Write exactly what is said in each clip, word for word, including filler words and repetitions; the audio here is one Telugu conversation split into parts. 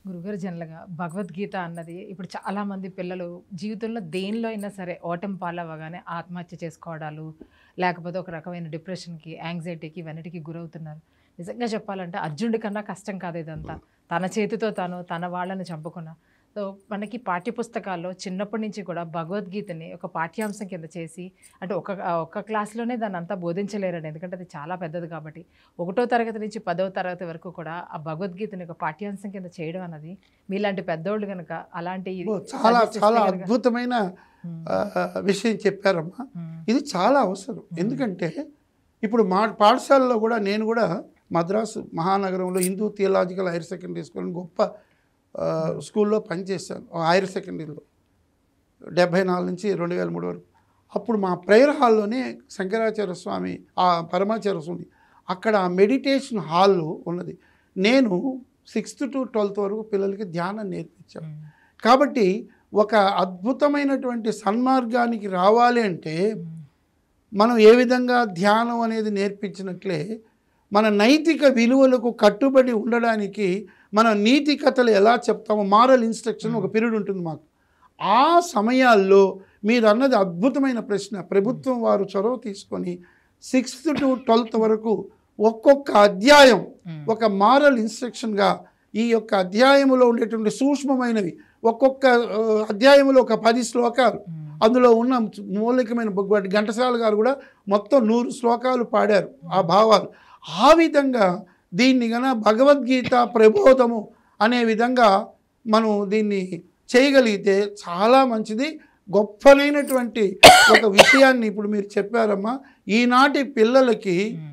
గురుగారు జనరల్‌గా భగవద్గీత అన్నది ఇప్పుడు చాలామంది పిల్లలు జీవితంలో దేనిలో అయినా సరే ఓటమి పాలవ్వగానే ఆత్మహత్య చేసుకోవడాలు, లేకపోతే ఒక రకమైన డిప్రెషన్‌కి, యాంగ్జైటీకి ఇవన్నిటికి గురవుతున్నారు. నిజంగా చెప్పాలంటే అర్జునుడి కన్నా కష్టం కాదు ఇదంతా. తన చేతితో తాను తన వాళ్ళని చంపుకున్న. సో, మనకి పాఠ్యపుస్తకాల్లో చిన్నప్పటి నుంచి కూడా భగవద్గీతని ఒక పాఠ్యాంశం కింద చేసి అంటే ఒక ఆహ్, ఒక్క క్లాస్‌లోనే దాన్నంతా బోధించలేరండి. ఎందుకంటే అది చాలా పెద్దది కాబట్టి. ఒకటో తరగతి నుంచి పదవ తరగతి వరకు కూడా ఆ భగవద్గీతని ఒక పాఠ్యాంశం కింద చేయడం అన్నది మీలాంటి పెద్దోళ్ళు గనక అలాంటి ఓ, చాలా సజెస్ట్ చాలా చేస్తే గనక అద్భుతమైన హ్మ్. ఆ, విషయం చెప్పారమ్మా. హ్మ్. ఇది చాలా అవసరం. ఎందుకంటే ఇప్పుడు మా పాఠశాలలో కూడా నేను కూడా మద్రాసు మహానగరంలో Hindu Theological Higher Secondary School అని గొప్ప ఆ, స్కూల్లో పనిచేశాను హైయర్ సెకండరీలో డెబ్భై నాలుగు నుంచి రెండు వేల మూడు వరకు. అప్పుడు మా ప్రేయర్ హాల్లోనే శంకరాచార్య స్వామి ఆ పరమాచార్య స్వామి అక్కడ మెడిటేషన్ హాల్ ఉన్నది. నేను సిక్స్త్ టు ట్వెల్త్ వరకు పిల్లలకి ధ్యానం నేర్పించాను. హ్మ్. కాబట్టి ఒక అద్భుతమైనటువంటి సన్మార్గానికి రావాలి అంటే హ్మ్. మనం ఏ విధంగా ధ్యానం అనేది నేర్పించినట్లే మన నైతిక విలువలకు కట్టుబడి ఉండడానికి మన నీతి కథలు ఎలా చెప్తామో మారల్ ఇన్స్ట్రక్షన్ ఒక పీరియడ్ ఉంటుంది మాకు. ఆ సమయాల్లో మీరు అన్నది అద్భుతమైన ప్రశ్న. ప్రభుత్వం వారు చొరవ తీసుకొని సిక్స్త్ టు ట్వెల్త్ వరకు ఒక్కొక్క అధ్యాయం ఒక మారల్ ఇన్స్ట్రక్షన్గా ఈ యొక్క అధ్యాయములో ఉండేటువంటి సూక్ష్మమైనవి ఒక్కొక్క ఆ, అధ్యాయంలో ఒక పది శ్లోకాలు అందులో ఉన్న మౌలికమైన బొగ్గు ఘంటసాల గారు కూడా మొత్తం నూరు శ్లోకాలు పాడారు ఆ భావాలు. ఆ విధంగా దీన్ని గన భగవద్గీత ప్రబోధము అనే విధంగా మనం దీన్ని చేయగలిగితే చాలా మంచిది. గొప్పనైనటువంటి ఒక విషయాన్ని ఇప్పుడు మీరు చెప్పారమ్మా. ఈనాటి పిల్లలకి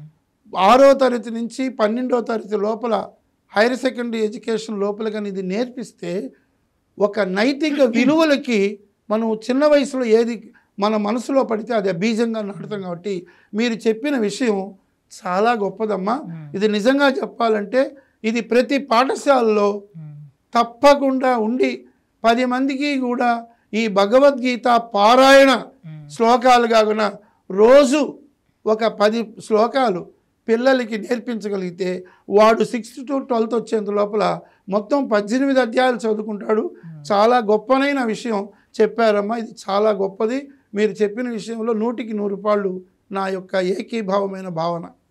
ఆరో తరగతి నుంచి పన్నెండో తరగతి లోపల హైయర్ సెకండరీ ఎడ్యుకేషన్ లోపల కానీ ఇది నేర్పిస్తే ఒక నైతిక విలువలకి మనం చిన్న వయసులో ఏది మన మనసులో పడితే అది బీజంగా నాటుతాం. కాబట్టి మీరు చెప్పిన విషయం చాలా గొప్పదమ్మా. ఇది నిజంగా చెప్పాలంటే ఇది ప్రతి పాఠశాలలో తప్పకుండా ఉండి పది మందికి కూడా ఈ భగవద్గీత పారాయణ శ్లోకాలు కాకుండా రోజు ఒక పది శ్లోకాలు పిల్లలకి నేర్పించగలిగితే వాడు సిక్స్త్ టు ట్వెల్త్ వచ్చేంత లోపల మొత్తం పద్దెనిమిది అధ్యాయాలు చదువుకుంటాడు. చాలా గొప్పనైన విషయం చెప్పారమ్మా. ఇది చాలా గొప్పది. మీరు చెప్పిన విషయంలో నూటికి నూరు పాళ్ళు నా యొక్క ఏకీభావమైన భావన.